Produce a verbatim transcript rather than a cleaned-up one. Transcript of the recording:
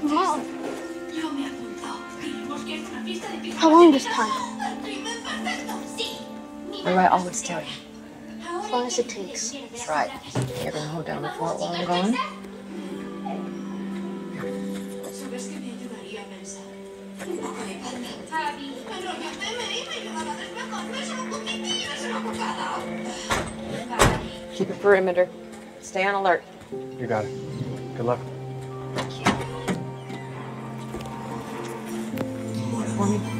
Mom. How long this time? What do I always tell you? As long as it takes. That's right. You're gonna hold down the fort while I'm gone? Keep a perimeter. Stay on alert. You got it. Good luck. Thank you. For me.